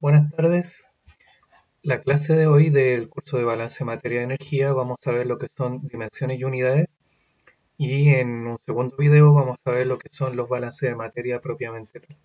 Buenas tardes. La clase de hoy del curso de balance materia y energía vamos a ver lo que son dimensiones y unidades y en un segundo video vamos a ver lo que son los balances de materia propiamente tal.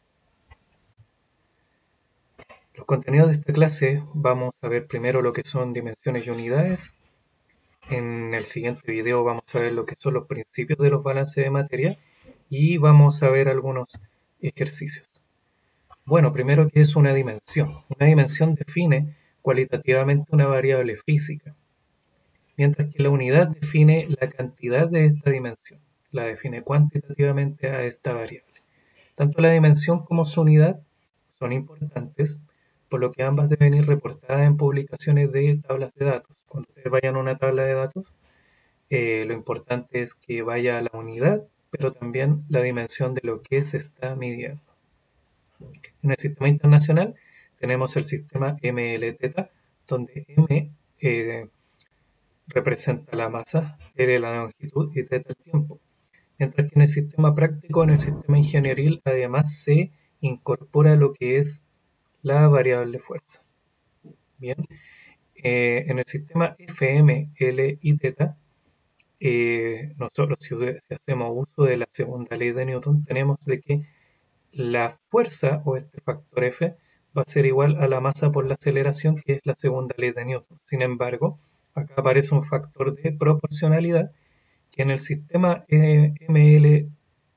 Los contenidos de esta clase vamos a ver primero lo que son dimensiones y unidades. En el siguiente video vamos a ver lo que son los principios de los balances de materia y vamos a ver algunos ejercicios. Bueno, primero, ¿qué es una dimensión? Una dimensión define cualitativamente una variable física, mientras que la unidad define la cantidad de esta dimensión, la define cuantitativamente a esta variable. Tanto la dimensión como su unidad son importantes, por lo que ambas deben ir reportadas en publicaciones de tablas de datos. Cuando ustedes vayan a una tabla de datos, lo importante es que vaya la unidad, pero también la dimensión de lo que se está midiendo. En el sistema internacional tenemos el sistema MLZ, donde M representa la masa, L la longitud y θ el tiempo. Mientras que en el sistema práctico, en el sistema ingenieril, además se incorpora lo que es la variable fuerza. Bien, en el sistema FM, L y θ, nosotros si hacemos uso de la segunda ley de Newton, tenemos de que la fuerza o este factor F va a ser igual a la masa por la aceleración, que es la segunda ley de Newton. Sin embargo, acá aparece un factor de proporcionalidad que en el sistema MLθ,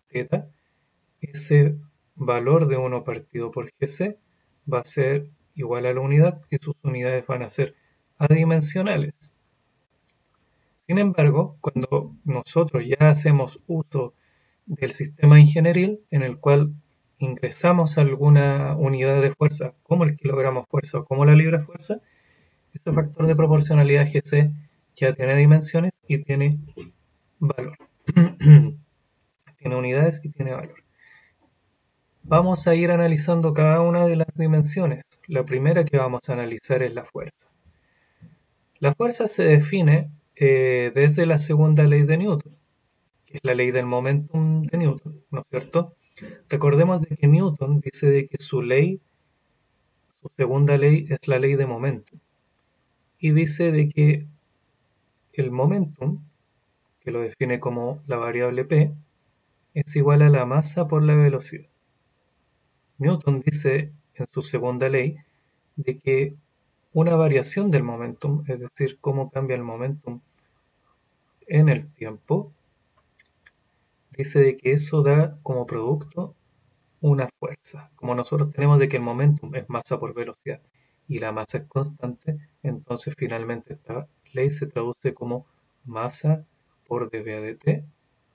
ese valor de 1 partido por GC va a ser igual a la unidad y sus unidades van a ser adimensionales. Sin embargo, cuando nosotros ya hacemos uso del sistema ingenieril, en el cual ingresamos alguna unidad de fuerza, como el kilogramo fuerza o como la libra fuerza, ese factor de proporcionalidad GC ya tiene dimensiones y tiene valor. Tiene unidades y tiene valor. Vamos a ir analizando cada una de las dimensiones. La primera que vamos a analizar es la fuerza. La fuerza se define desde la segunda ley de Newton, que es la ley del momentum de Newton, ¿no es cierto? Recordemos de que Newton dice de que su segunda ley es la ley de momentum. Y dice de que el momentum, que lo define como la variable P, es igual a la masa por la velocidad. Newton dice en su segunda ley de que una variación del momentum, es decir, cómo cambia el momentum en el tiempo, dice de que eso da como producto una fuerza. Como nosotros tenemos de que el momentum es masa por velocidad y la masa es constante, entonces finalmente esta ley se traduce como masa por dV dt,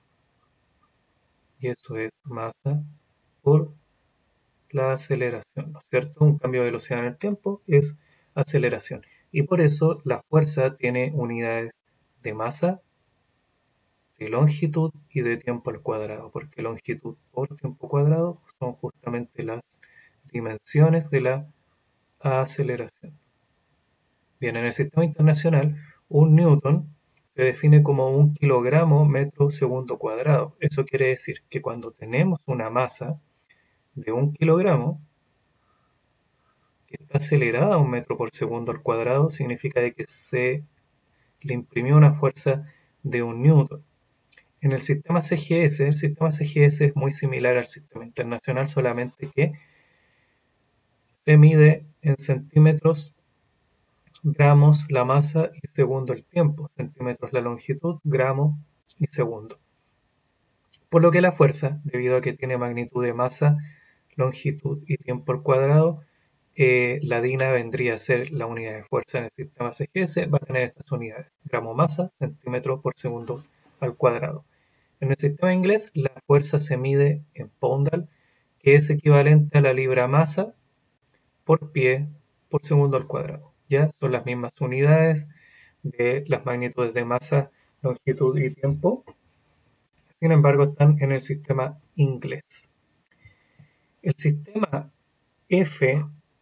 y eso es masa por la aceleración, ¿no es cierto? Un cambio de velocidad en el tiempo es aceleración. Y por eso la fuerza tiene unidades de masa, de longitud y de tiempo al cuadrado, porque longitud por tiempo cuadrado son justamente las dimensiones de la aceleración. Bien, en el sistema internacional, un newton se define como un kilogramo metro segundo cuadrado. Eso quiere decir que cuando tenemos una masa de 1 kilogramo que está acelerada a 1 metro por segundo al cuadrado, significa de que se le imprimió una fuerza de 1 newton. En el sistema CGS es muy similar al sistema internacional, solamente que se mide en centímetros, gramos la masa y segundo el tiempo, centímetros la longitud, gramo y segundo. Por lo que la fuerza, debido a que tiene magnitud de masa, longitud y tiempo al cuadrado, la DINA vendría a ser la unidad de fuerza en el sistema CGS, va a tener estas unidades, gramo masa, centímetro por segundo al cuadrado. En el sistema inglés, la fuerza se mide en poundal, que es equivalente a la libra masa por pie por segundo al cuadrado. Ya son las mismas unidades de las magnitudes de masa, longitud y tiempo. Sin embargo, están en el sistema inglés. El sistema F,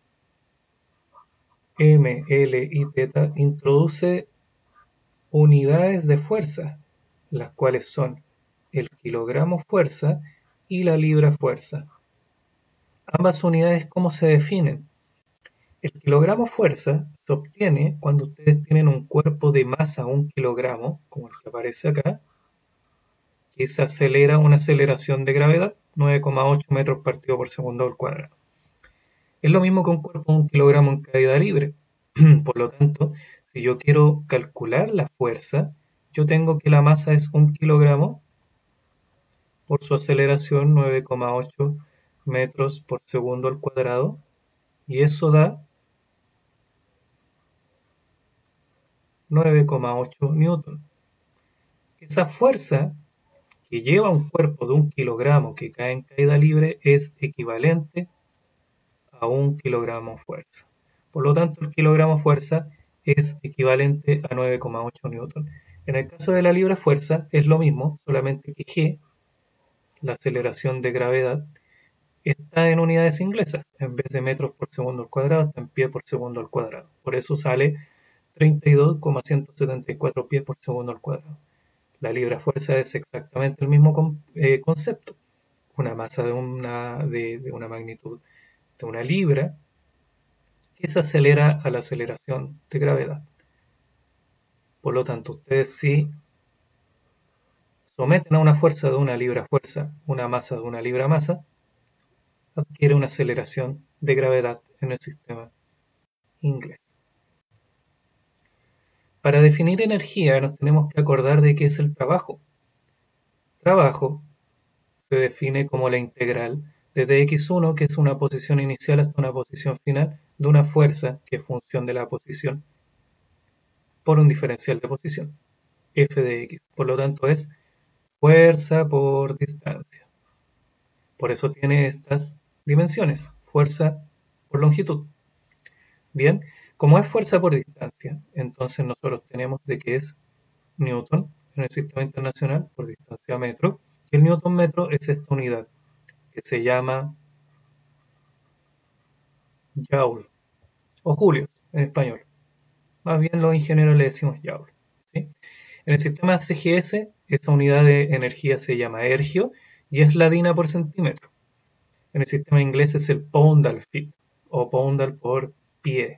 M, L y θ introduce unidades de fuerza, las cuales son el kilogramo fuerza y la libra fuerza. Ambas unidades, ¿cómo se definen? El kilogramo fuerza se obtiene cuando ustedes tienen un cuerpo de masa 1 kilogramo, como el que aparece acá, que se acelera una aceleración de gravedad, 9,8 metros partido por segundo al cuadrado. Es lo mismo que un cuerpo de 1 kilogramo en caída libre. Por lo tanto, si yo quiero calcular la fuerza, yo tengo que la masa es 1 kilogramo por su aceleración 9,8 metros por segundo al cuadrado, y eso da 9,8 newton. Esa fuerza que lleva un cuerpo de 1 kilogramo que cae en caída libre es equivalente a 1 kilogramo fuerza. Por lo tanto, el kilogramo fuerza es equivalente a 9,8 newton. En el caso de la libra fuerza es lo mismo, solamente que G, la aceleración de gravedad, está en unidades inglesas. En vez de metros por segundo al cuadrado, está en pie por segundo al cuadrado. Por eso sale 32,174 pies por segundo al cuadrado. La libra fuerza es exactamente el mismo concepto. Una masa de una magnitud de una libra que se acelera a la aceleración de gravedad. Por lo tanto, ustedes si someten a una fuerza de una libra fuerza una masa de una libra masa, adquiere una aceleración de gravedad en el sistema inglés. Para definir energía nos tenemos que acordar de qué es el trabajo. Trabajo se define como la integral desde x1, que es una posición inicial, hasta una posición final de una fuerza que es función de la posición por un diferencial de posición, f de x. Por lo tanto es fuerza por distancia. Por eso tiene estas dimensiones, fuerza por longitud. Bien, como es fuerza por distancia, entonces nosotros tenemos de que es Newton en el sistema internacional por distancia metro, y el Newton metro es esta unidad que se llama Joule o julios en español. Más bien los ingenieros le decimos Joule. ¿Sí? En el sistema CGS esa unidad de energía se llama ergio y es la DINA por centímetro. En el sistema inglés es el pound al feet o pound al por pie.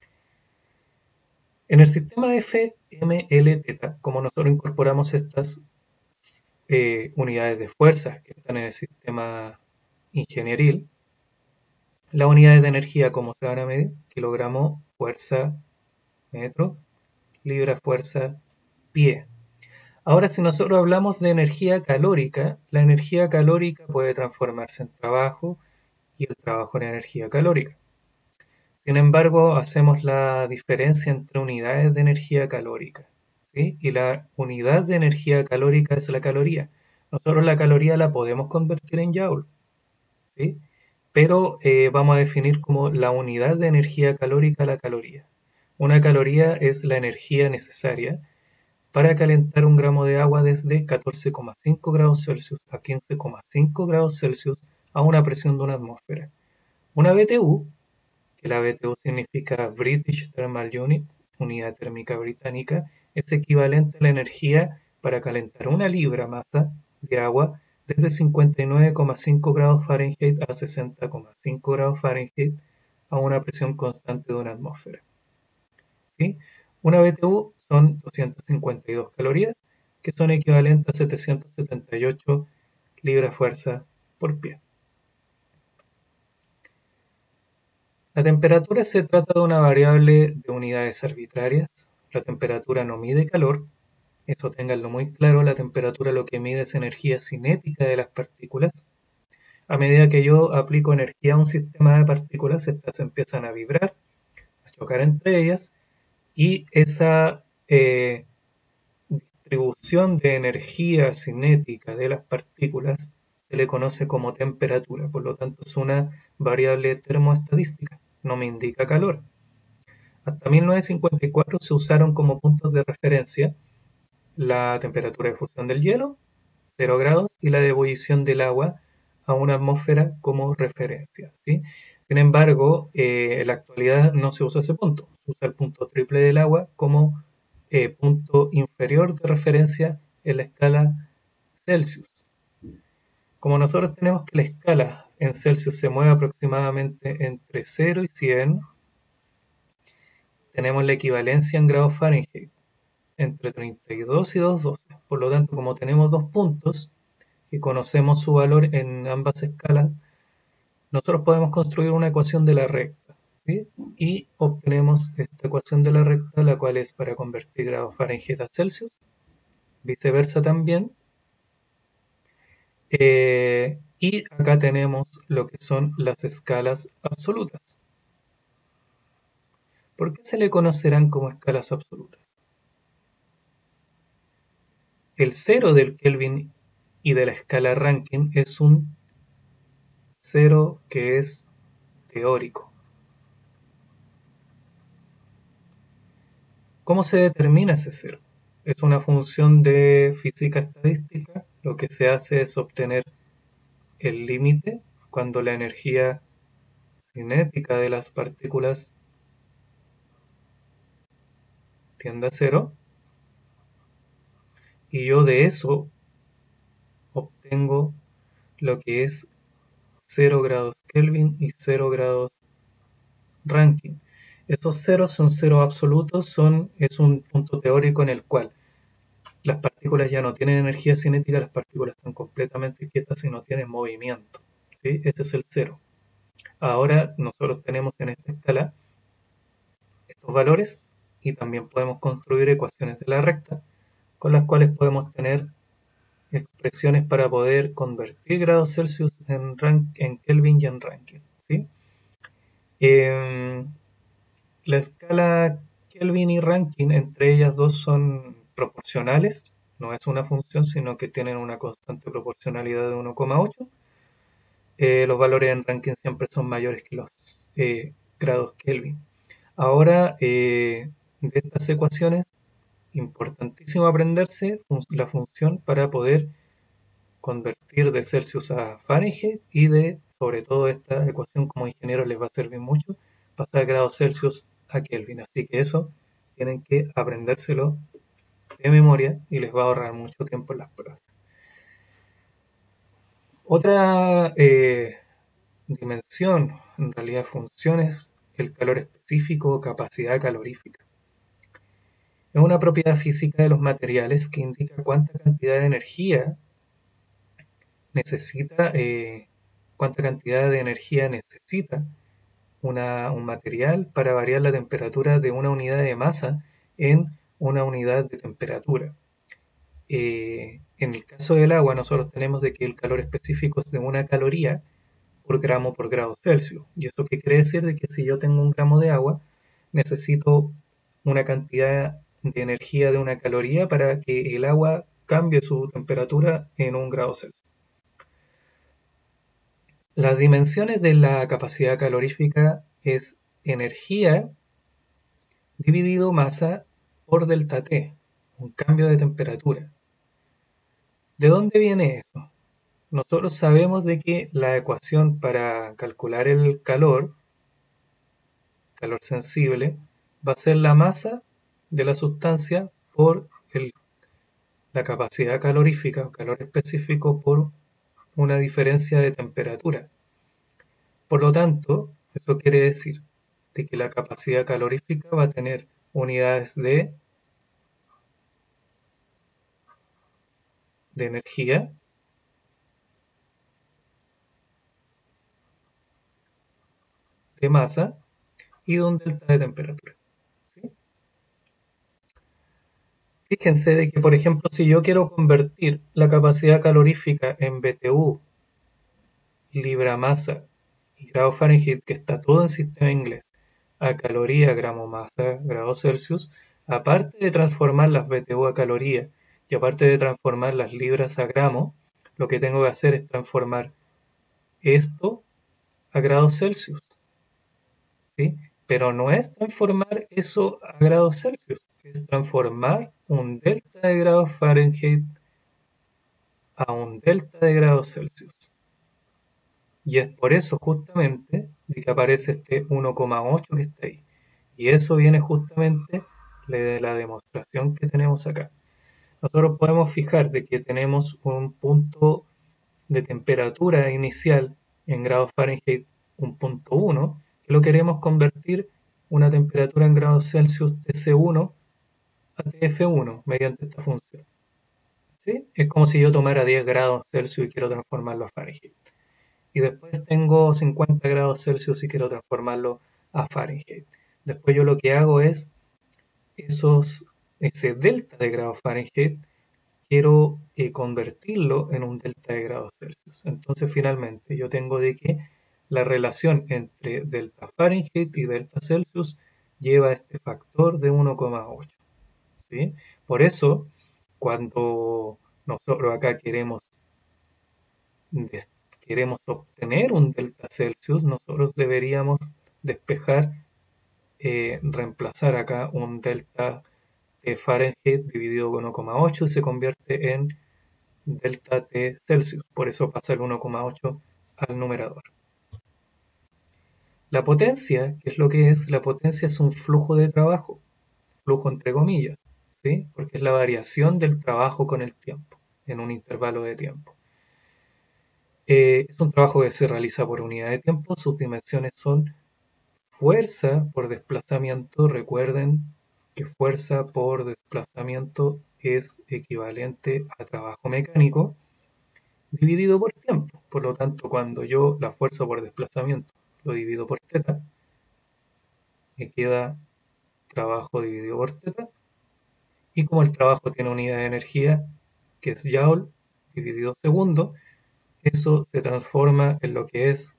En el sistema FML-θ, como nosotros incorporamos estas unidades de fuerza que están en el sistema ingenieril, las unidades de energía, ¿cómo se van a medir? Kilogramo, fuerza, metro, libra, fuerza, pie. Ahora, si nosotros hablamos de energía calórica, la energía calórica puede transformarse en trabajo y el trabajo en energía calórica. Sin embargo, hacemos la diferencia entre unidades de energía calórica, ¿sí? Y la unidad de energía calórica es la caloría. Nosotros la caloría la podemos convertir en joule, ¿sí? Pero vamos a definir como la unidad de energía calórica la caloría. Una caloría es la energía necesaria para calentar un gramo de agua desde 14,5 grados Celsius a 15,5 grados Celsius a una presión de una atmósfera. Una BTU, que la BTU significa British Thermal Unit, unidad térmica británica, es equivalente a la energía para calentar una libra masa de agua desde 59,5 grados Fahrenheit a 60,5 grados Fahrenheit a una presión constante de una atmósfera. ¿Sí? Una BTU son 252 calorías, que son equivalentes a 778 libras fuerza por pie. La temperatura se trata de una variable de unidades arbitrarias. La temperatura no mide calor, eso ténganlo muy claro. La temperatura lo que mide es energía cinética de las partículas. A medida que yo aplico energía a un sistema de partículas, estas empiezan a vibrar, a chocar entre ellas, y esa distribución de energía cinética de las partículas se le conoce como temperatura. Por lo tanto, es una variable termoestadística, no me indica calor. Hasta 1954 se usaron como puntos de referencia la temperatura de fusión del hielo, 0 grados, y la de ebullición del agua a una atmósfera como referencia, ¿sí? Sin embargo, en la actualidad no se usa ese punto, se usa el punto triple del agua como punto inferior de referencia en la escala Celsius. Como nosotros tenemos que la escala en Celsius se mueve aproximadamente entre 0 y 100, tenemos la equivalencia en grados Fahrenheit entre 32 y 212. Por lo tanto, como tenemos dos puntos y conocemos su valor en ambas escalas, nosotros podemos construir una ecuación de la recta, ¿sí? Y obtenemos esta ecuación de la recta, la cual es para convertir grados Fahrenheit a Celsius, viceversa también. Y acá tenemos lo que son las escalas absolutas. ¿Por qué se le conocerán como escalas absolutas? El cero del Kelvin y de la escala Rankine es un cero que es teórico. ¿Cómo se determina ese cero? Es una función de física estadística. Lo que se hace es obtener el límite cuando la energía cinética de las partículas tiende a cero. Y yo de eso obtengo lo que es 0 grados Kelvin y 0 grados Rankine. Esos ceros son ceros absolutos, es un punto teórico en el cual las partículas ya no tienen energía cinética, las partículas están completamente quietas y no tienen movimiento, ¿sí? Ese es el cero. Ahora nosotros tenemos en esta escala estos valores y también podemos construir ecuaciones de la recta con las cuales podemos tener expresiones para poder convertir grados Celsius en Kelvin y en Rankine, ¿sí? La escala Kelvin y Rankine, entre ellas dos son proporcionales, no es una función, sino que tienen una constante proporcionalidad de 1,8. Los valores en Rankine siempre son mayores que los grados Kelvin. Ahora, de estas ecuaciones, importantísimo aprenderse la función para poder convertir de Celsius a Fahrenheit y sobre todo esta ecuación como ingeniero les va a servir mucho, pasar grados Celsius a Kelvin. Así que eso tienen que aprendérselo de memoria y les va a ahorrar mucho tiempo en las pruebas. Otra dimensión, en realidad funciones, el calor específico o capacidad calorífica. Es una propiedad física de los materiales que indica cuánta cantidad de energía necesita un material para variar la temperatura de una unidad de masa en una unidad de temperatura. En el caso del agua, nosotros tenemos de que el calor específico es de 1 caloría por gramo por grado Celsius. ¿Y esto qué quiere decir? De que si yo tengo 1 gramo de agua, necesito una cantidad de energía de 1 caloría para que el agua cambie su temperatura en 1 grado Celsius. Las dimensiones de la capacidad calorífica es energía dividido masa por delta T, un cambio de temperatura. ¿De dónde viene eso? Nosotros sabemos de que la ecuación para calcular el calor sensible, va a ser la masa de la sustancia por la capacidad calorífica o calor específico por una diferencia de temperatura. Por lo tanto, eso quiere decir de que la capacidad calorífica va a tener unidades de energía de masa y de un delta de temperatura. ¿Sí? Fíjense de que, por ejemplo, si yo quiero convertir la capacidad calorífica en BTU, libra masa y grado Fahrenheit, que está todo en sistema inglés, a caloría, gramo masa, grado Celsius, aparte de transformar las BTU a caloría y aparte de transformar las libras a gramo, lo que tengo que hacer es transformar esto a grados Celsius, ¿sí? Pero no es transformar eso a grados Celsius, es transformar un delta de grados Fahrenheit a un delta de grados Celsius. Y es por eso justamente de que aparece este 1,8 que está ahí. Y eso viene justamente de la demostración que tenemos acá. Nosotros podemos fijar de que tenemos un punto de temperatura inicial en grados Fahrenheit 1.1, que lo queremos convertir una temperatura en grados Celsius TC1 a TF1 mediante esta función. ¿Sí? Es como si yo tomara 10 grados Celsius y quiero transformarlo a Fahrenheit. Y después tengo 50 grados Celsius y quiero transformarlo a Fahrenheit. Después yo lo que hago es ese delta de grados Fahrenheit, quiero convertirlo en un delta de grados Celsius. Entonces finalmente yo tengo de que la relación entre delta Fahrenheit y delta Celsius lleva este factor de 1,8. ¿Sí? Por eso, cuando nosotros acá queremos obtener un delta Celsius, nosotros deberíamos despejar, reemplazar acá un delta T Fahrenheit dividido por 1,8 y se convierte en delta T Celsius. Por eso pasa el 1,8 al numerador. La potencia, ¿qué es lo que es? La potencia es un flujo de trabajo, flujo entre comillas, ¿sí? Porque es la variación del trabajo con el tiempo, en un intervalo de tiempo. Es un trabajo que se realiza por unidad de tiempo, sus dimensiones son fuerza por desplazamiento. Recuerden que fuerza por desplazamiento es equivalente a trabajo mecánico dividido por tiempo. Por lo tanto, cuando yo la fuerza por desplazamiento lo divido por θ, me queda trabajo dividido por θ. Y como el trabajo tiene unidad de energía, que es Joule dividido segundo, eso se transforma en lo que es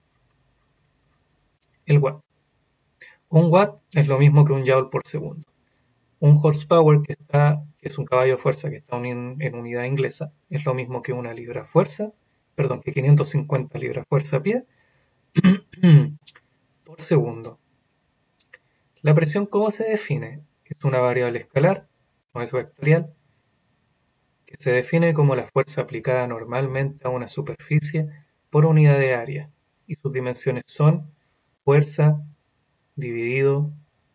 el watt. Un watt es lo mismo que un Joule por segundo. Un horsepower, que es un caballo de fuerza que está en unidad inglesa, es lo mismo que una libra fuerza, perdón, que 550 libras fuerza pie por segundo. La presión, ¿cómo se define? Es una variable escalar, no es vectorial, que se define como la fuerza aplicada normalmente a una superficie por unidad de área, y sus dimensiones son fuerza dividido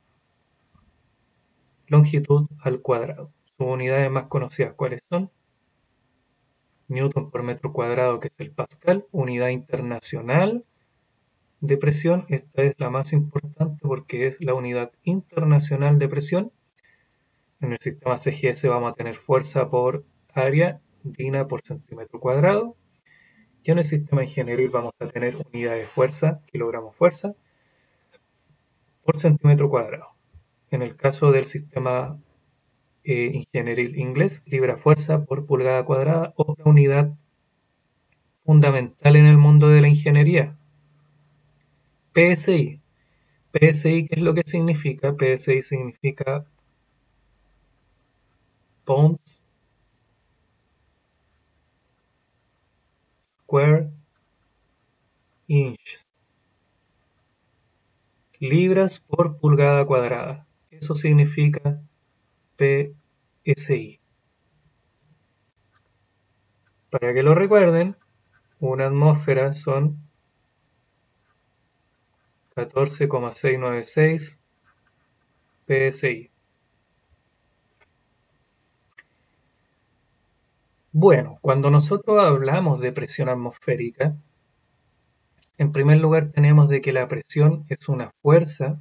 longitud al cuadrado. Sus unidades más conocidas, ¿cuáles son? Newton por metro cuadrado, que es el Pascal, unidad internacional de presión. Esta es la más importante porque es la unidad internacional de presión. En el sistema CGS vamos a tener fuerza por área, DINA por centímetro cuadrado. Y en el sistema ingenieril vamos a tener unidad de fuerza, kilogramos fuerza, por centímetro cuadrado. En el caso del sistema ingenieril inglés, libra fuerza por pulgada cuadrada, otra unidad fundamental en el mundo de la ingeniería. PSI. PSI, ¿qué es lo que significa? PSI significa pounds square inch. Libras por pulgada cuadrada. Eso significa PSI. Para que lo recuerden, una atmósfera son 14,696 PSI. Bueno, cuando nosotros hablamos de presión atmosférica, en primer lugar tenemos de que la presión es una fuerza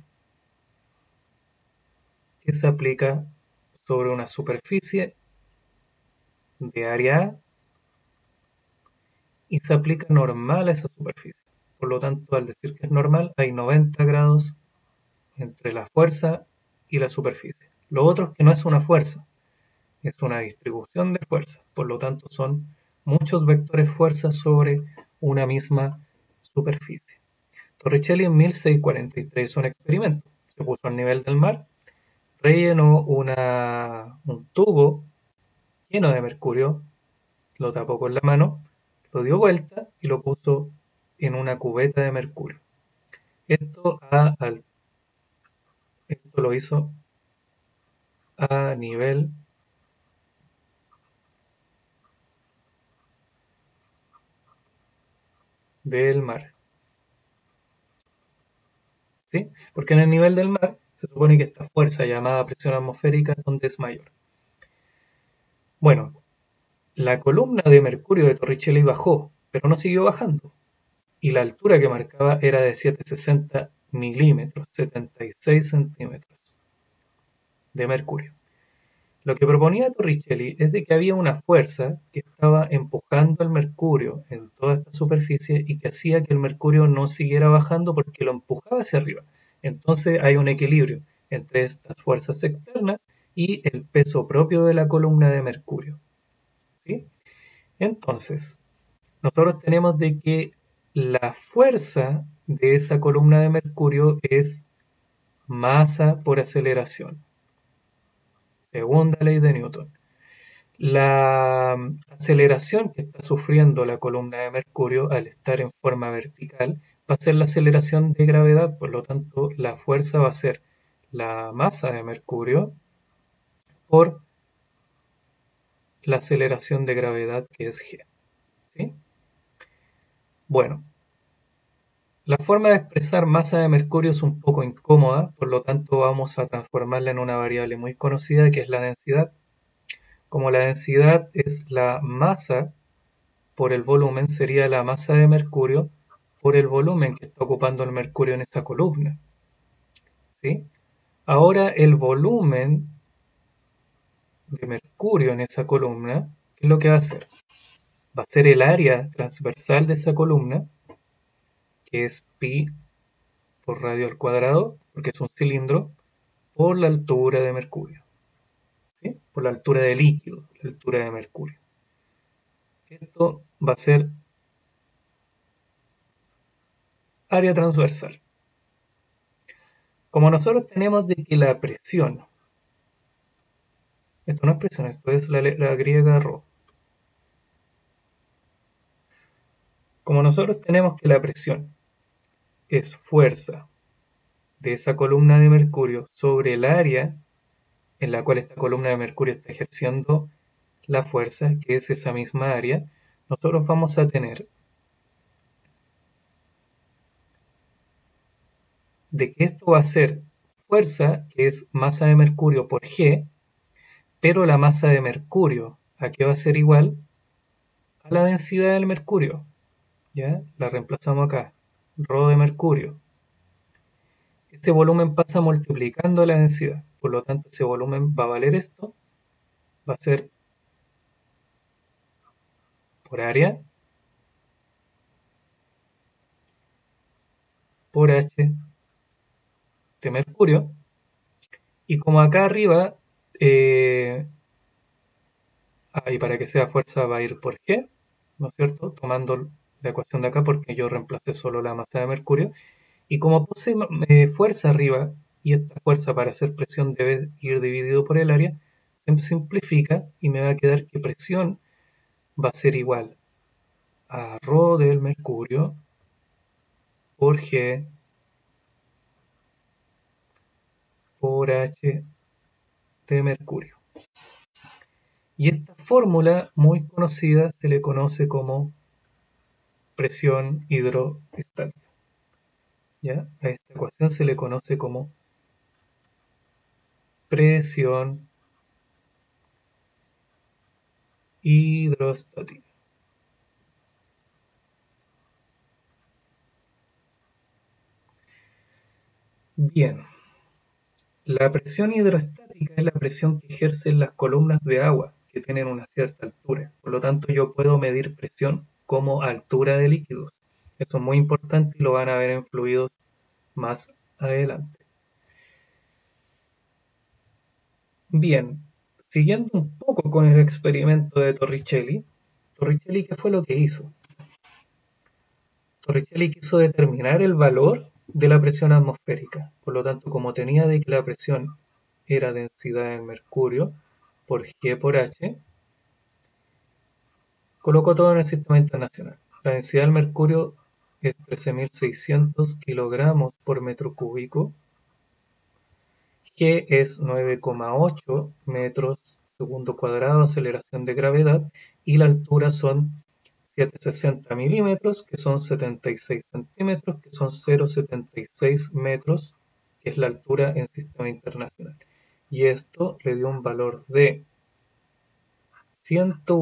que se aplica sobre una superficie de área A y se aplica normal a esa superficie. Por lo tanto, al decir que es normal, hay 90 grados entre la fuerza y la superficie. Lo otro es que no es una fuerza, es una distribución de fuerza. Por lo tanto, son muchos vectores fuerza sobre una misma superficie. Torricelli en 1643 hizo un experimento. Se puso al nivel del mar, rellenó un tubo lleno de mercurio, lo tapó con la mano, lo dio vuelta y lo puso en una cubeta de mercurio. Esto lo hizo a nivel del mar. ¿Sí? Porque en el nivel del mar se supone que esta fuerza llamada presión atmosférica es donde es mayor. Bueno, la columna de mercurio de Torricelli bajó, pero no siguió bajando. Y la altura que marcaba era de 760 milímetros, 76 centímetros de mercurio. Lo que proponía Torricelli es de que había una fuerza que estaba empujando el mercurio en toda esta superficie y que hacía que el mercurio no siguiera bajando porque lo empujaba hacia arriba. Entonces hay un equilibrio entre estas fuerzas externas y el peso propio de la columna de mercurio. ¿Sí? Entonces, nosotros tenemos de que la fuerza de esa columna de mercurio es masa por aceleración. Segunda ley de Newton. La aceleración que está sufriendo la columna de mercurio al estar en forma vertical va a ser la aceleración de gravedad, por lo tanto la fuerza va a ser la masa de mercurio por la aceleración de gravedad que es g. ¿Sí? Bueno, la forma de expresar masa de mercurio es un poco incómoda, por lo tanto vamos a transformarla en una variable muy conocida que es la densidad. Como la densidad es la masa por el volumen, sería la masa de mercurio por el volumen que está ocupando el mercurio en esa columna. ¿Sí? Ahora el volumen de mercurio en esa columna, ¿qué es lo que va a hacer? Va a ser el área transversal de esa columna, que es pi por radio al cuadrado, porque es un cilindro, por la altura de mercurio. ¿Sí? Por la altura del líquido, la altura de mercurio. Esto va a ser área transversal. Como nosotros tenemos de que la presión, esto no es presión, esto es la griega ρ. Como nosotros tenemos que la presión es fuerza de esa columna de mercurio sobre el área en la cual esta columna de mercurio está ejerciendo la fuerza, que es esa misma área, nosotros vamos a tener de que esto va a ser fuerza, que es masa de mercurio por G, pero la masa de mercurio, ¿a qué va a ser igual? A la densidad del mercurio. ¿Ya? La reemplazamos acá. Rho de mercurio. Ese volumen pasa multiplicando la densidad. Por lo tanto, ese volumen va a valer esto. Va a ser por área por H de mercurio. Y como acá arriba, y para que sea fuerza va a ir por G, ¿no es cierto? Tomando la ecuación de acá porque yo reemplacé solo la masa de mercurio. Y como puse fuerza arriba, y esta fuerza para hacer presión debe ir dividido por el área, se simplifica y me va a quedar que presión va a ser igual a ρ del mercurio por G por H de mercurio. Y esta fórmula muy conocida se le conoce como presión hidroestática. ¿Ya? A esta ecuación se le conoce como presión hidrostática. Bien, la presión hidrostática es la presión que ejercen las columnas de agua que tienen una cierta altura. Por lo tanto, yo puedo medir presión como altura de líquidos. Eso es muy importante y lo van a ver en fluidos más adelante. Bien, siguiendo un poco con el experimento de Torricelli, Torricelli, ¿qué fue lo que hizo? Torricelli quiso determinar el valor de la presión atmosférica. Por lo tanto, como tenía de que la presión era densidad de mercurio por G por H, colocó todo en el sistema internacional. La densidad del mercurio es 13.600 kilogramos por metro cúbico. G es 9,8 metros segundo cuadrado, aceleración de gravedad, y la altura son 760 milímetros, que son 76 centímetros, que son 0,76 metros, que es la altura en sistema internacional. Y esto le dio un valor de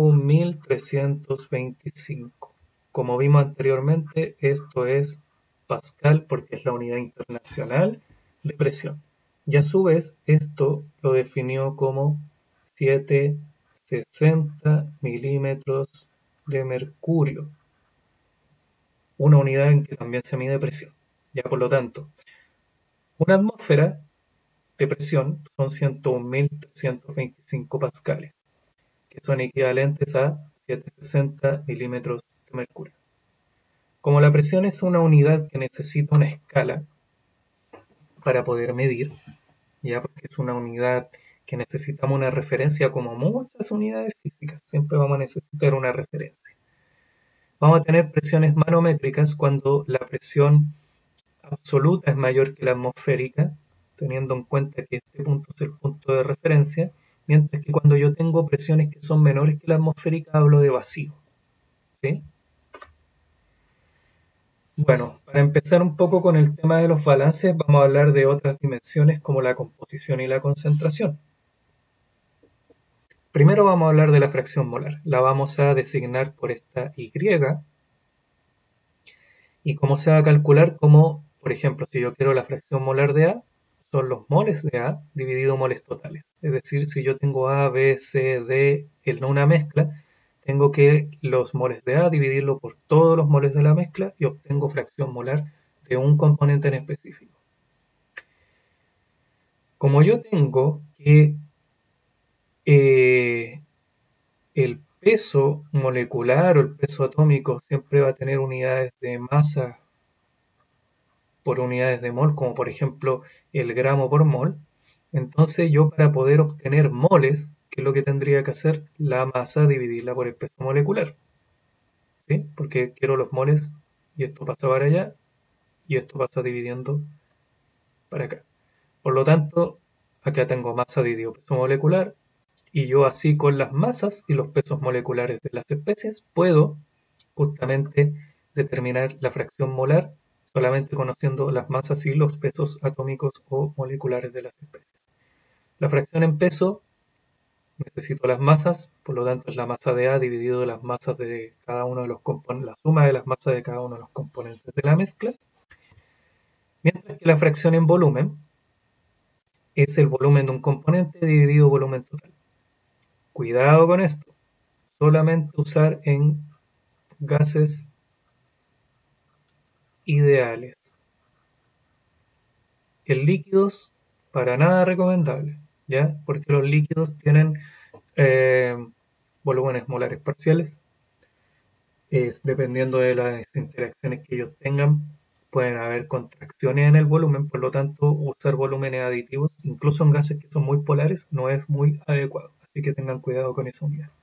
101.325. Como vimos anteriormente, esto es Pascal porque es la unidad internacional de presión. Y a su vez esto lo definió como 760 milímetros de mercurio, una unidad en que también se mide presión. Ya por lo tanto, una atmósfera de presión son 101.325 pascales, que son equivalentes a 760 milímetros de mercurio. Como la presión es una unidad que necesita una escala para poder medir, ya porque es una unidad que necesitamos una referencia como muchas unidades físicas, siempre vamos a necesitar una referencia. Vamos a tener presiones manométricas cuando la presión absoluta es mayor que la atmosférica, teniendo en cuenta que este punto es el punto de referencia, mientras que cuando yo tengo presiones que son menores que la atmosférica hablo de vacío. ¿Sí? Bueno, para empezar un poco con el tema de los balances, vamos a hablar de otras dimensiones como la composición y la concentración. Primero vamos a hablar de la fracción molar. La vamos a designar por esta Y. ¿Y cómo se va a calcular? Como, por ejemplo, si yo quiero la fracción molar de A, son los moles de A dividido moles totales. Es decir, si yo tengo A, B, C, D en una mezcla, tengo que los moles de A dividirlo por todos los moles de la mezcla y obtengo fracción molar de un componente en específico. Como yo tengo que el peso molecular o el peso atómico siempre va a tener unidades de masa por unidades de mol, como por ejemplo el gramo por mol, entonces yo para poder obtener moles, ¿qué es lo que tendría que hacer? La masa dividirla por el peso molecular, ¿sí? Porque quiero los moles y esto pasa para allá y esto pasa dividiendo para acá. Por lo tanto, acá tengo masa dividido peso molecular y yo así con las masas y los pesos moleculares de las especies puedo justamente determinar la fracción molar solamente conociendo las masas y los pesos atómicos o moleculares de las especies. La fracción en peso, necesito las masas, por lo tanto es la masa de A dividido las masas de cada uno de los componentes, la suma de las masas de cada uno de los componentes de la mezcla, mientras que la fracción en volumen es el volumen de un componente dividido volumen total. Cuidado con esto, solamente usar en gases ideales. En líquidos, para nada recomendable, ¿ya? Porque los líquidos tienen eh, volúmenes molares parciales. Dependiendo de las interacciones que ellos tengan, pueden haber contracciones en el volumen, por lo tanto, usar volúmenes aditivos, incluso en gases que son muy polares, no es muy adecuado. Así que tengan cuidado con esa unidad.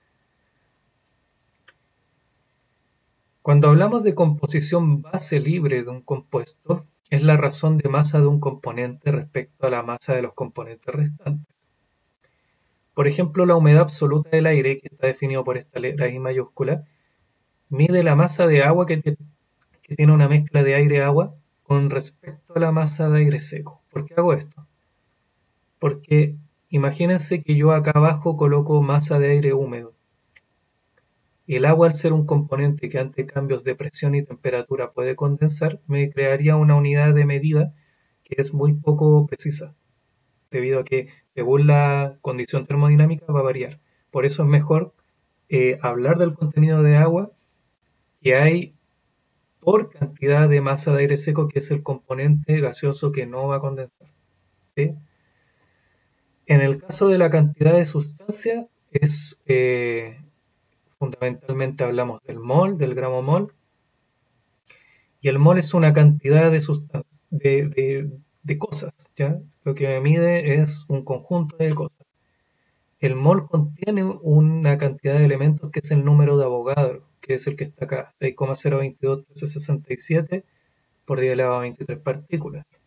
Cuando hablamos de composición base libre de un compuesto, es la razón de masa de un componente respecto a la masa de los componentes restantes. Por ejemplo, la humedad absoluta del aire, que está definido por esta letra I mayúscula, mide la masa de agua que tiene una mezcla de aire-agua con respecto a la masa de aire seco. ¿Por qué hago esto? Porque imagínense que yo acá abajo coloco masa de aire húmedo. El agua, al ser un componente que ante cambios de presión y temperatura puede condensar, me crearía una unidad de medida que es muy poco precisa, debido a que según la condición termodinámica va a variar. Por eso es mejor hablar del contenido de agua que hay por cantidad de masa de aire seco, que es el componente gaseoso que no va a condensar, ¿sí? En el caso de la cantidad de sustancia, es fundamentalmente hablamos del mol, del gramo mol, y el mol es una cantidad de sustancias, de cosas, ¿ya? Lo que me mide es un conjunto de cosas. El mol contiene una cantidad de elementos que es el número de Avogadro, que es el que está acá, 6,022.1367 por 10 elevado a 23 partículas.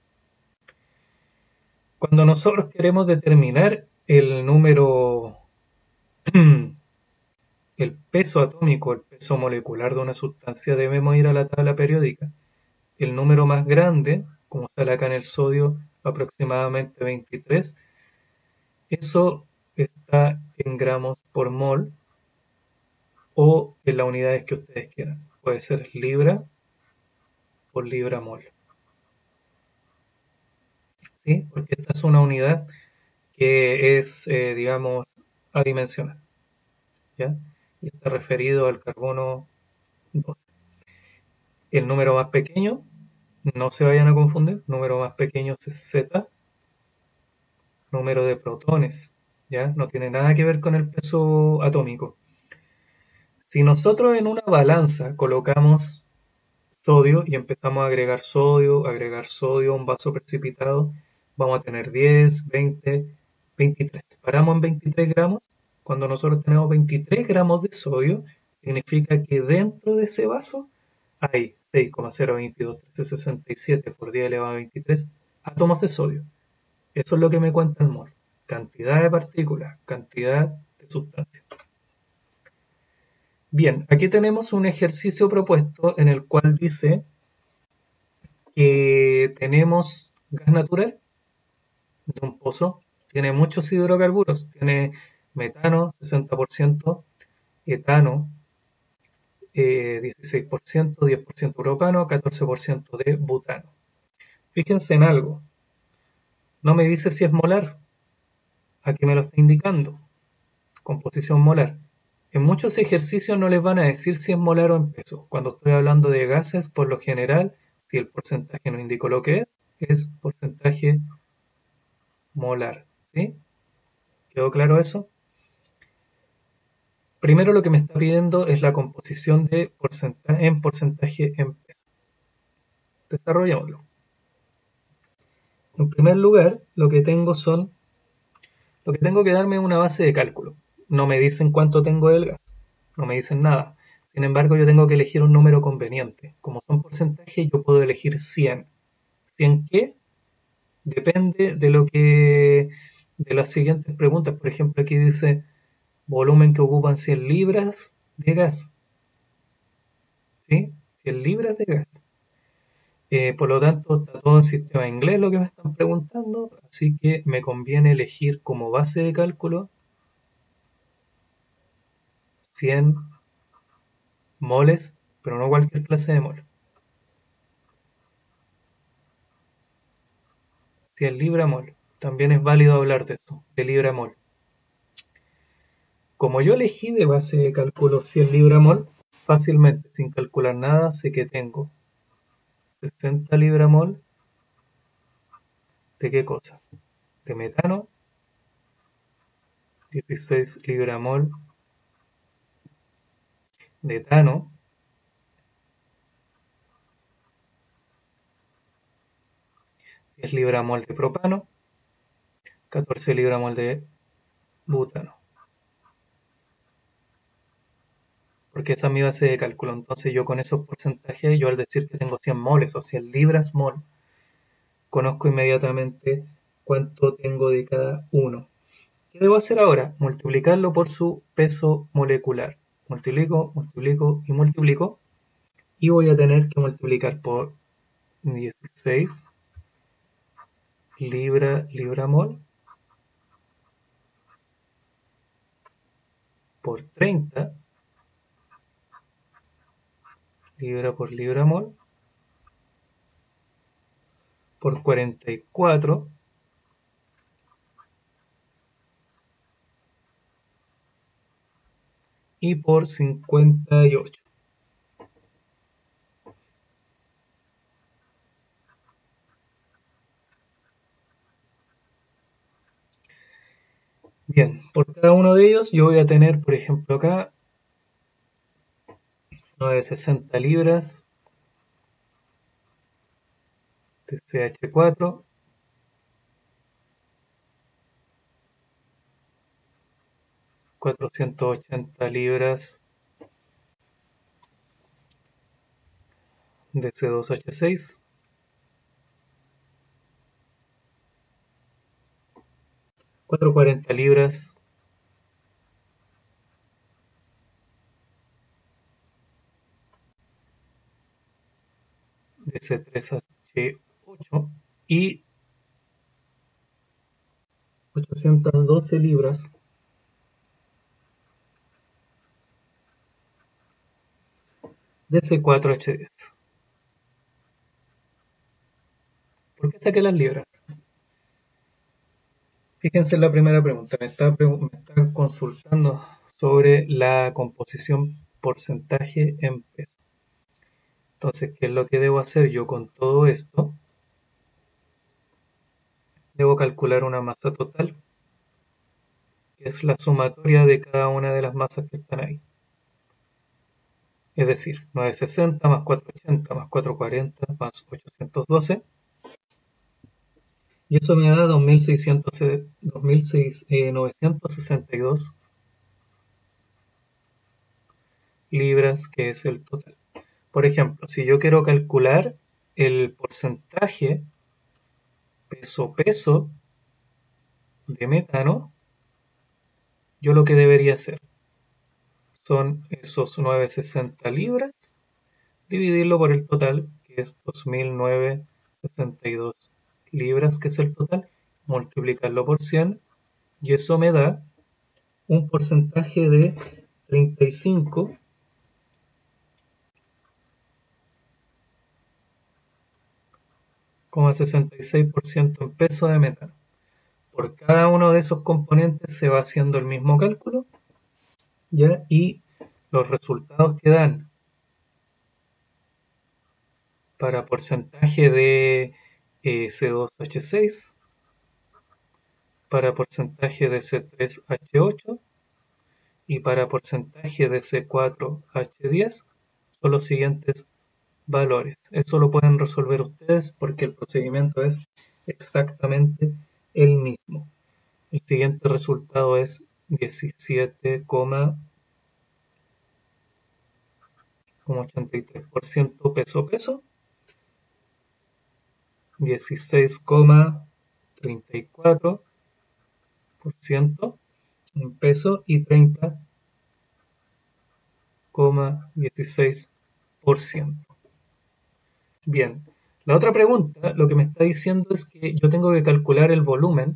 Cuando nosotros queremos determinar el número, el peso atómico, el peso molecular de una sustancia, debemos ir a la tabla periódica. El número más grande, como sale acá en el sodio, aproximadamente 23, eso está en gramos por mol o en las unidades que ustedes quieran. Puede ser libra, por libra mol. ¿Sí? Porque esta es una unidad que es, digamos, adimensional, ¿ya? Y está referido al carbono 12. El número más pequeño, no se vayan a confundir, número más pequeño es Z, número de protones, ¿ya? No tiene nada que ver con el peso atómico. Si nosotros en una balanza colocamos sodio y empezamos a agregar sodio a un vaso precipitado, vamos a tener 10, 20, 23. Paramos en 23 gramos. Cuando nosotros tenemos 23 gramos de sodio, significa que dentro de ese vaso hay 6,022367 por 10 elevado a 23 átomos de sodio. Eso es lo que me cuenta el mol. Cantidad de partículas, cantidad de sustancia. Bien, aquí tenemos un ejercicio propuesto en el cual dice que tenemos gas natural de un pozo, tiene muchos hidrocarburos, tiene metano 60%, etano 16%, 10% propano, 14% de butano. Fíjense en algo, no me dice si es molar, aquí me lo está indicando, composición molar. En muchos ejercicios no les van a decir si es molar o en peso. Cuando estoy hablando de gases, por lo general, si el porcentaje no indico lo que es porcentaje molar. ¿Sí? ¿Quedó claro eso? Primero lo que me está pidiendo es la composición de porcentaje en peso. Desarrollémoslo. En primer lugar, lo que tengo que darme es una base de cálculo. No me dicen cuánto tengo del gas, no me dicen nada. Sin embargo, yo tengo que elegir un número conveniente. Como son porcentajes, yo puedo elegir 100. ¿100 qué? Depende de las siguientes preguntas. Por ejemplo, aquí dice volumen que ocupan 100 libras de gas. ¿Sí? 100 libras de gas. Por lo tanto, está todo en sistema inglés lo que me están preguntando, así que me conviene elegir como base de cálculo 100 moles, pero no cualquier clase de mol. 100 libra mol. También es válido hablar de eso, de libra mol. Como yo elegí de base de cálculo 100 libra mol, fácilmente, sin calcular nada, sé que tengo 60 libra mol de qué cosa? De metano, 16 libra mol de etano, 10 libra mol de propano, 14 libra mol de butano. Porque esa es mi base de cálculo. Entonces yo con esos porcentajes, yo al decir que tengo 100 moles o 100 libras mol, conozco inmediatamente cuánto tengo de cada uno. ¿Qué debo hacer ahora? Multiplicarlo por su peso molecular. Multiplico, multiplico y multiplico. Y voy a tener que multiplicar por 16 libra mol por 30 libra por libra mol por 44 y por 58. Bien, por cada uno de ellos yo voy a tener, por ejemplo, acá uno de 60 libras de CH4, 480 libras de C2H6, 440 libras de C3H8 y 812 libras de C4H10. ¿Por qué saqué las libras? Fíjense en la primera pregunta, me está consultando sobre la composición porcentaje en peso. Entonces, ¿qué es lo que debo hacer yo con todo esto? Debo calcular una masa total, que es la sumatoria de cada una de las masas que están ahí. Es decir, 960 más 480 más 440 más 812. Y eso me da 2.962 libras, que es el total. Por ejemplo, si yo quiero calcular el porcentaje peso-peso de metano, yo lo que debería hacer son esos 960 libras, dividirlo por el total, que es 2.962 libras, que es el total, multiplicarlo por 100, y eso me da un porcentaje de 35,66% en peso de metano. Por cada uno de esos componentes se va haciendo el mismo cálculo, ¿ya? Y los resultados que dan para porcentaje de C2H6, para porcentaje de C3H8 y para porcentaje de C4H10 son los siguientes valores. Eso lo pueden resolver ustedes porque el procedimiento es exactamente el mismo. El siguiente resultado es 17,83% peso-peso, 16,34% en peso y 30,16%. Bien, la otra pregunta lo que me está diciendo es que yo tengo que calcular el volumen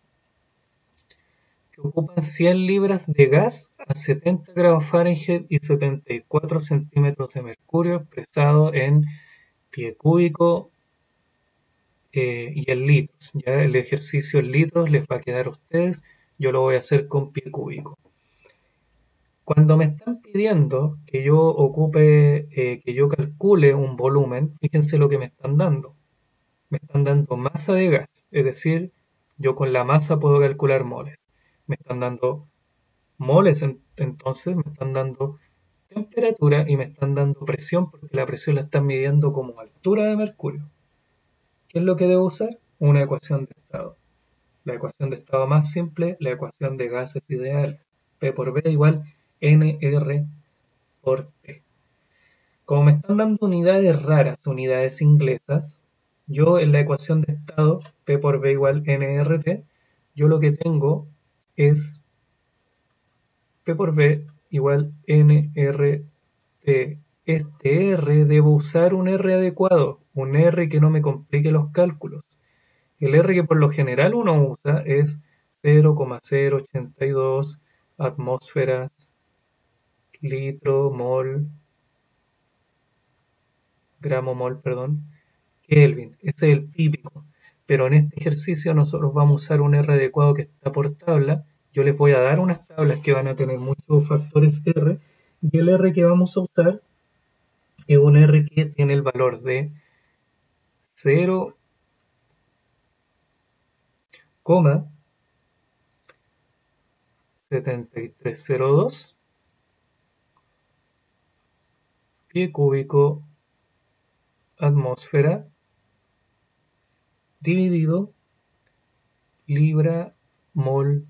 que ocupan 100 libras de gas a 70 grados Fahrenheit y 74 centímetros de mercurio expresado en pie cúbico y en litros. Ya el ejercicio en litros les va a quedar a ustedes, yo lo voy a hacer con pie cúbico. Cuando me están pidiendo que yo ocupe, que yo calcule un volumen, fíjense lo que me están dando. Me están dando masa de gas, es decir, yo con la masa puedo calcular moles. Me están dando moles, entonces me están dando temperatura y me están dando presión, porque la presión la están midiendo como altura de mercurio. ¿Qué es lo que debo usar? Una ecuación de estado. La ecuación de estado más simple, la ecuación de gases ideales. P por B igual NR por T. Como me están dando unidades raras, unidades inglesas, yo en la ecuación de estado, P por B igual NRT, yo lo que tengo es P por B igual NRT. Este R debo usar un R adecuado, un R que no me complique los cálculos. El R que por lo general uno usa es 0,082 atmósferas, litro, mol, gramo mol, perdón, Kelvin. Ese es el típico. Pero en este ejercicio nosotros vamos a usar un R adecuado que está por tabla. Yo les voy a dar unas tablas que van a tener muchos factores R. Y el R que vamos a usar es un R que tiene el valor de 0,7302 pie cúbico atmósfera dividido libra mol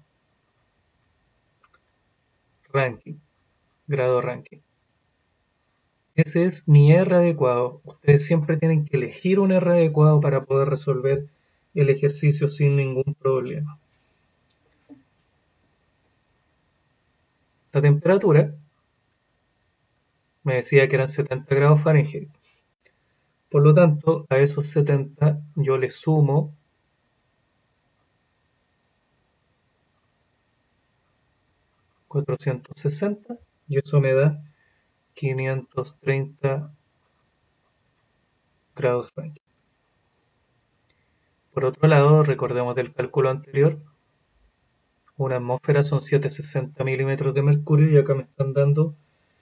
Rankine, grado Rankine. Ese es mi R adecuado. Ustedes siempre tienen que elegir un R adecuado para poder resolver el ejercicio sin ningún problema. La temperatura me decía que eran 70 grados Fahrenheit. Por lo tanto, a esos 70 yo le sumo 460 y eso me da 530 grados Fahrenheit. Por otro lado, recordemos del cálculo anterior, una atmósfera son 760 milímetros de mercurio y acá me están dando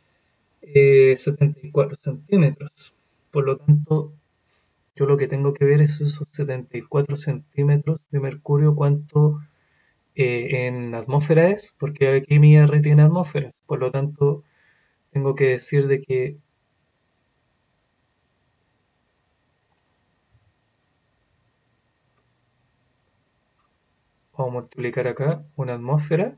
74 centímetros. Por lo tanto, yo lo que tengo que ver es esos 74 centímetros de mercurio, cuánto en atmósfera es, porque aquí mi R tiene atmósferas. Por lo tanto, tengo que decir de que vamos a multiplicar acá una atmósfera.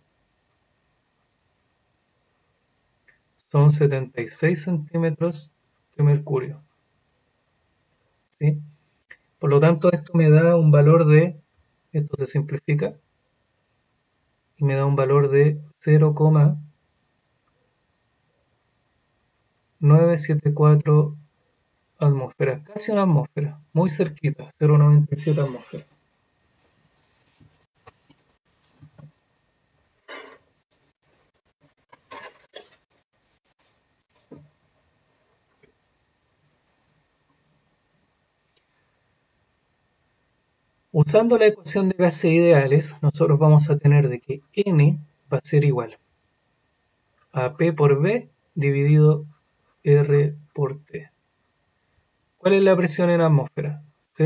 Son 76 centímetros de mercurio. ¿Sí? Por lo tanto, esto me da un valor de, esto se simplifica, y me da un valor de 0,974 atmósferas, casi una atmósfera, muy cerquita, 0,97 atmósferas. Usando la ecuación de gases ideales, nosotros vamos a tener de que N va a ser igual a P por B dividido R por T. ¿Cuál es la presión en atmósfera?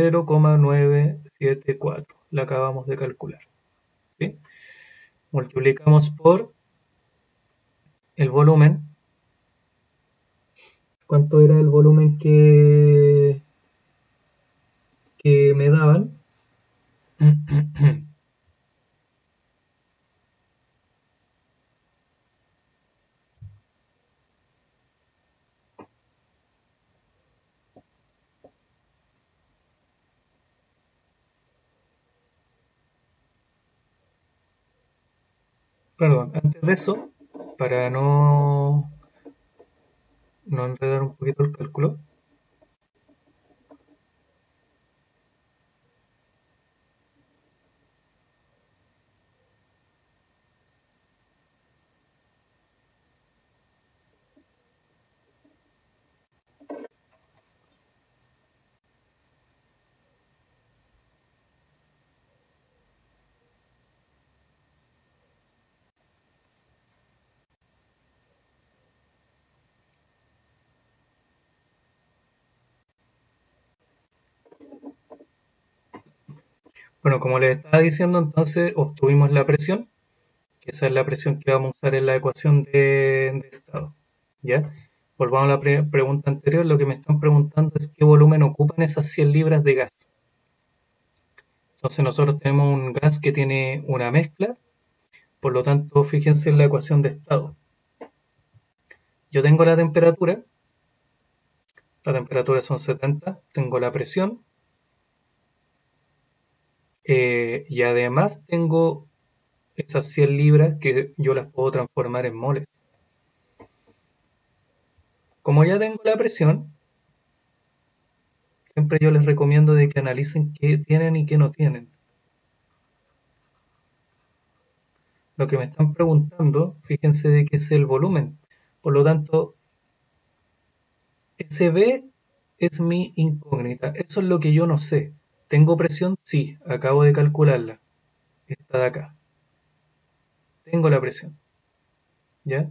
0,974. La acabamos de calcular. ¿Sí? Multiplicamos por el volumen. ¿Cuánto era el volumen que me daban? Perdón, antes de eso, para no enredar un poquito el cálculo, bueno, como les estaba diciendo, entonces obtuvimos la presión, que esa es la presión que vamos a usar en la ecuación de estado. ¿Ya? Volvamos a la pregunta anterior, lo que me están preguntando es qué volumen ocupan esas 100 libras de gas. Entonces nosotros tenemos un gas que tiene una mezcla, por lo tanto, fíjense en la ecuación de estado. Yo tengo la temperatura son 70, tengo la presión, y además tengo esas 100 libras que yo las puedo transformar en moles. Como ya tengo la presión, siempre yo les recomiendo de que analicen qué tienen y qué no tienen. Lo que me están preguntando, fíjense de qué es el volumen. Por lo tanto, SB es mi incógnita. Eso es lo que yo no sé. ¿Tengo presión? Sí, acabo de calcularla. Está de acá. Tengo la presión. ¿Ya?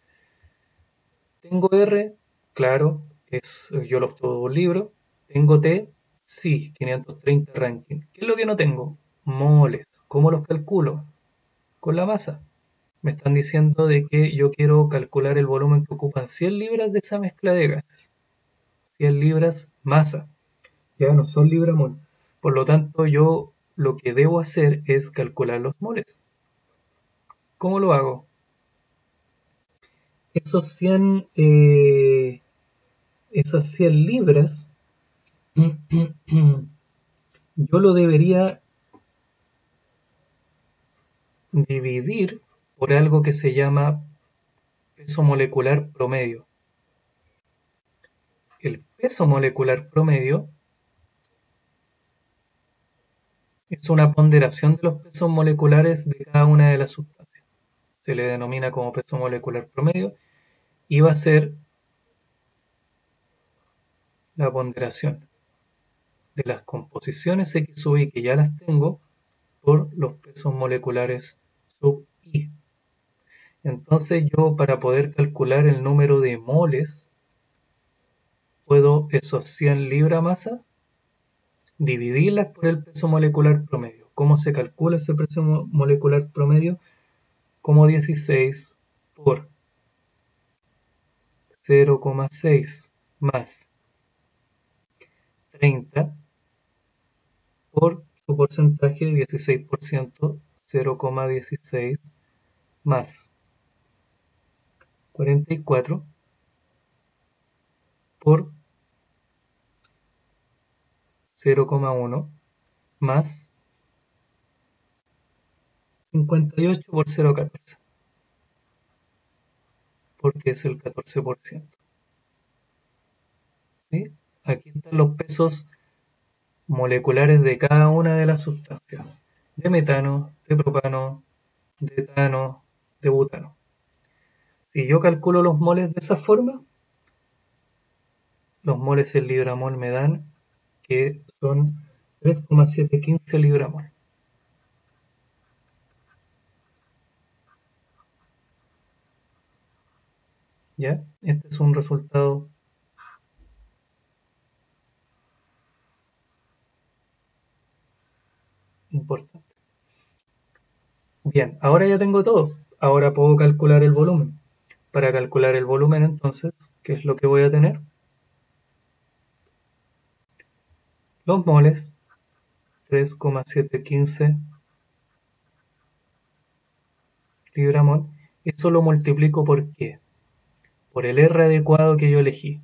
Tengo R, claro, yo lo obtuve de un libro. Tengo T, sí, 530 ranking. ¿Qué es lo que no tengo? Moles. ¿Cómo los calculo? Con la masa. Me están diciendo de que yo quiero calcular el volumen que ocupan 100 libras de esa mezcla de gases. 100 libras masa. Ya no son libra mol. Por lo tanto, yo lo que debo hacer es calcular los moles. ¿Cómo lo hago? Esos 100, esas 100 libras, yo lo debería dividir por algo que se llama peso molecular promedio. El peso molecular promedio es una ponderación de los pesos moleculares de cada una de las sustancias. Se le denomina como peso molecular promedio y va a ser la ponderación de las composiciones X sub I, que ya las tengo, por los pesos moleculares sub I. Entonces yo, para poder calcular el número de moles, puedo esos 100 libra-masa dividirlas por el peso molecular promedio. ¿Cómo se calcula ese peso molecular promedio? Como 16 por 0,6 más 30 por su porcentaje, 16%, 0,16 más 44 por 0,1 más 58 por 0,14, porque es el 14%. ¿Sí? Aquí están los pesos moleculares de cada una de las sustancias, de metano, de propano, de etano, de butano. Si yo calculo los moles de esa forma, los moles en libramol me dan que son 3,715 libramol. ¿Ya? Este es un resultado importante. Bien, ahora ya tengo todo. Ahora puedo calcular el volumen. Para calcular el volumen, entonces, ¿qué es lo que voy a tener? Los moles, 3,715 libramol. Eso lo multiplico por ¿qué? Por el R adecuado que yo elegí.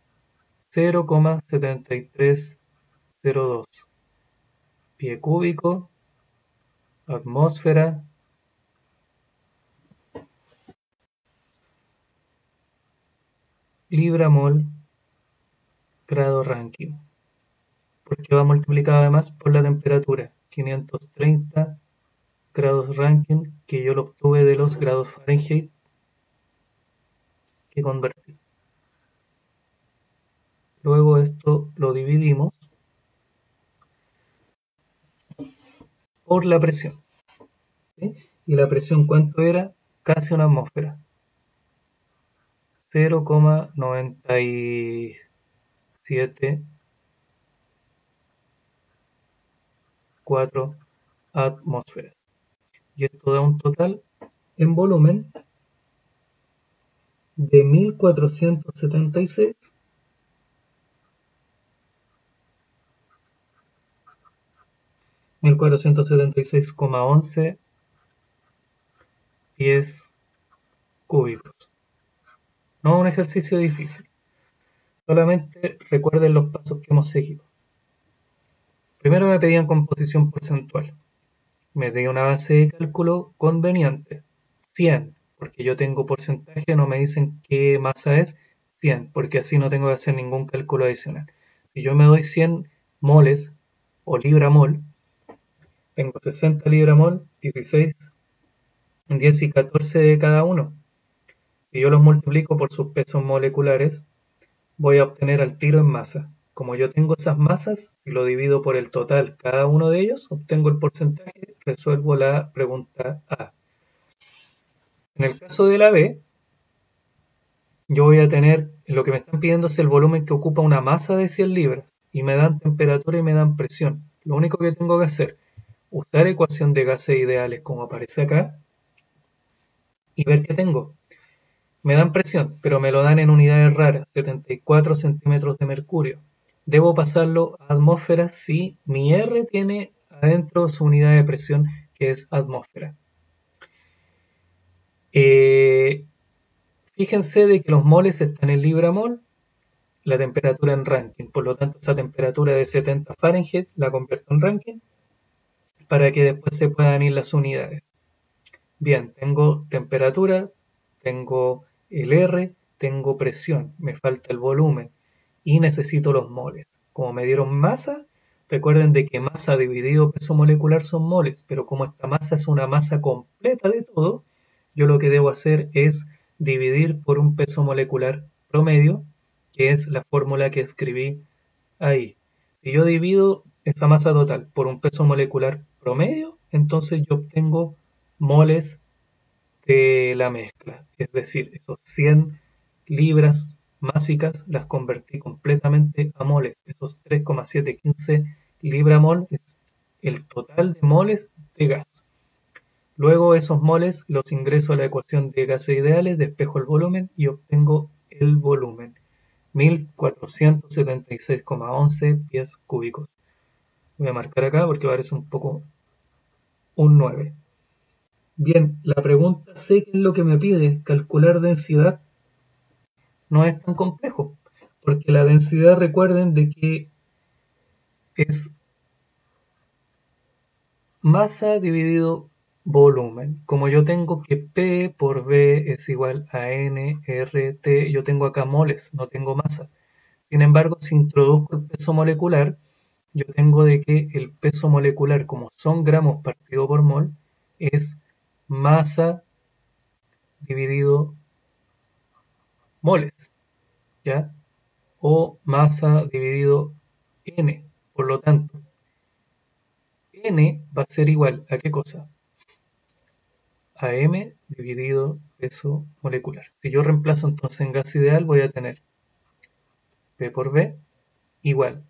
0,7302 pie cúbico, atmósfera, libramol, grado Rankine. Porque va multiplicado además por la temperatura, 530 grados Rankine, que yo lo obtuve de los grados Fahrenheit que convertí. Luego esto lo dividimos por la presión. ¿Sí? ¿Y la presión cuánto era? Casi una atmósfera. 0,974 atmósferas. Y esto da un total en volumen de 1476 1476,11 pies cúbicos. No es un ejercicio difícil. Solamente recuerden los pasos que hemos seguido. Primero me pedían composición porcentual. Me di una base de cálculo conveniente, 100, porque yo tengo porcentaje, no me dicen qué masa es, 100, porque así no tengo que hacer ningún cálculo adicional. Si yo me doy 100 moles o libramol, tengo 60 libramol, 16, 10 y 14 de cada uno. Si yo los multiplico por sus pesos moleculares, voy a obtener al tiro en masa. Como yo tengo esas masas, si lo divido por el total cada uno de ellos, obtengo el porcentaje, resuelvo la pregunta A. En el caso de la B, yo voy a tener, lo que me están pidiendo es el volumen que ocupa una masa de 100 libras, y me dan temperatura y me dan presión. Lo único que tengo que hacer, usar ecuación de gases ideales como aparece acá, y ver qué tengo. Me dan presión, pero me lo dan en unidades raras, 74 centímetros de mercurio. Debo pasarlo a atmósfera si mi R tiene adentro su unidad de presión, que es atmósfera. Fíjense de que los moles están en libramol, la temperatura en Rankine. Por lo tanto, esa temperatura de 70 Fahrenheit la convierto en Rankine para que después se puedan ir las unidades. Bien, tengo temperatura, tengo el R, tengo presión, me falta el volumen y necesito los moles. Como me dieron masa, recuerden de que masa dividido peso molecular son moles, pero como esta masa es una masa completa de todo, yo lo que debo hacer es dividir por un peso molecular promedio, que es la fórmula que escribí ahí. Si yo divido esa masa total por un peso molecular promedio, entonces yo obtengo moles de la mezcla. Es decir, esos 100 libras másicas las convertí completamente a moles. Esos 3,715 libra-mol es el total de moles de gas. Luego esos moles los ingreso a la ecuación de gases ideales, despejo el volumen y obtengo el volumen. 1476,11 pies cúbicos. Voy a marcar acá porque parece un poco un 9. Bien, la pregunta C, ¿qué es lo que me pide? Calcular densidad no es tan complejo, porque la densidad, recuerden, de que es masa dividido volumen. Como yo tengo que P por V es igual a nRT, yo tengo acá moles, no tengo masa. Sin embargo, si introduzco el peso molecular, yo tengo de que el peso molecular, como son gramos partido por mol, es masa dividido moles, ¿ya? O masa dividido N. Por lo tanto, N va a ser igual a ¿qué cosa? A M dividido peso molecular. Si yo reemplazo entonces en gas ideal, voy a tener P por V igual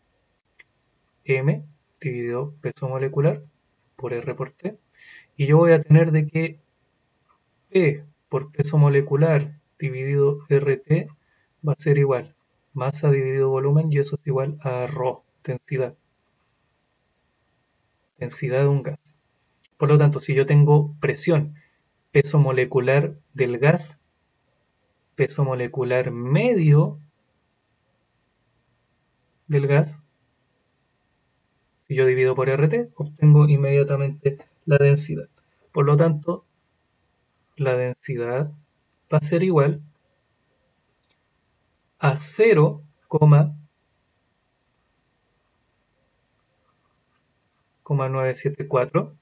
M dividido peso molecular por R por T. Y yo voy a tener de que P por peso molecular dividido RT va a ser igual masa dividido volumen, y eso es igual a ρ, densidad de un gas. Por lo tanto, si yo tengo presión, peso molecular del gas, peso molecular medio del gas, si yo divido por RT, obtengo inmediatamente la densidad. Por lo tanto, la densidad va a ser igual a 0,974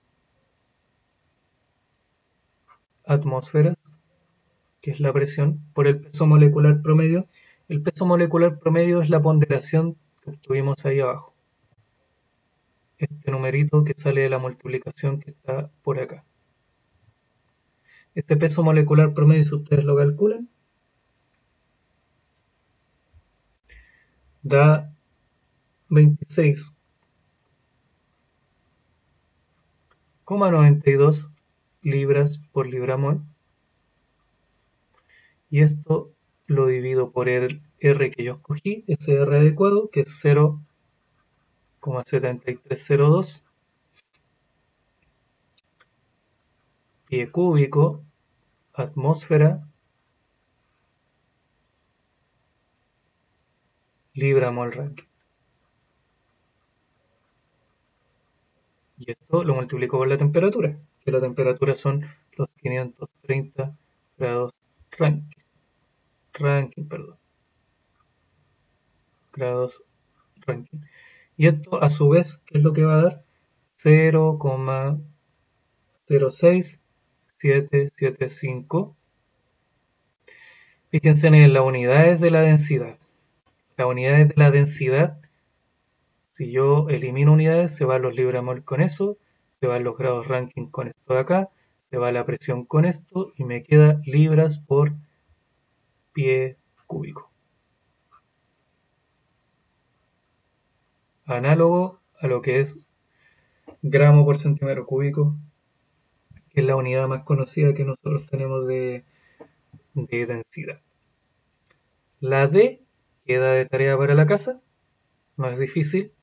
atmósferas, que es la presión, por el peso molecular promedio. El peso molecular promedio es la ponderación que obtuvimos ahí abajo. Este numerito que sale de la multiplicación que está por acá. Este peso molecular promedio, si ustedes lo calculan, da 26,92 libras por libra-mol. Y esto lo divido por el R que yo escogí, ese R adecuado, que es 0,7302 pie cúbico, atmósfera, libra-mol Rankine. Y esto lo multiplico por la temperatura, que la temperatura son los 530 grados Rankine, grados Rankine. Y esto a su vez, ¿qué es lo que va a dar? 0,06775. Fíjense en las unidades de la densidad. Las unidades de la densidad, si yo elimino unidades, se van los libra-mol con eso, se van los grados Rankine con esto de acá, se va la presión con esto y me queda libras por pie cúbico. Análogo a lo que es gramo por centímetro cúbico, que es la unidad más conocida que nosotros tenemos de densidad. La D queda de tarea para la casa, no es difícil.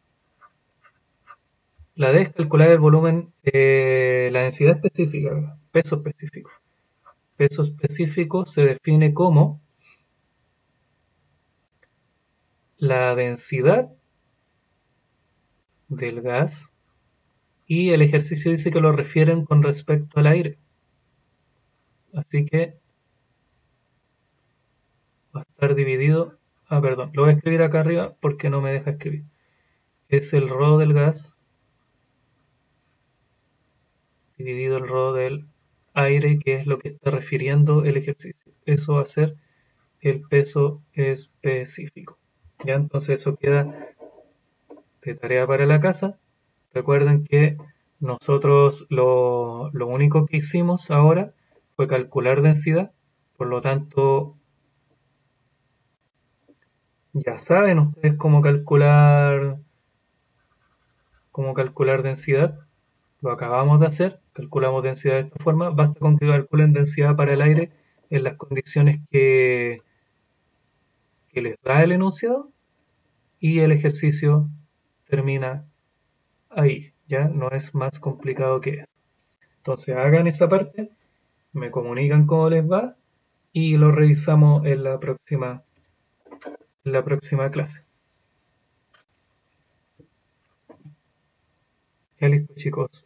La D es calcular el volumen, la densidad específica, peso específico. Peso específico se define como la densidad del gas, y el ejercicio dice que lo refieren con respecto al aire. Así que va a estar dividido, perdón, lo voy a escribir acá arriba porque no me deja escribir. Es el ρ del gas dividido el ρ del aire, que es lo que está refiriendo el ejercicio. Eso va a ser el peso específico. Ya, entonces eso queda de tarea para la casa. Recuerden que nosotros lo único que hicimos ahora fue calcular densidad, por lo tanto ya saben ustedes cómo calcular densidad. Lo acabamos de hacer, calculamos densidad de esta forma, basta con que calculen densidad para el aire en las condiciones que les da el enunciado y el ejercicio termina ahí, ya no es más complicado que eso. Entonces hagan esa parte, me comunican cómo les va y lo revisamos en la próxima clase. Ya listo chicos,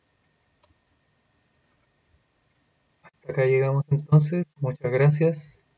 hasta acá llegamos entonces, muchas gracias.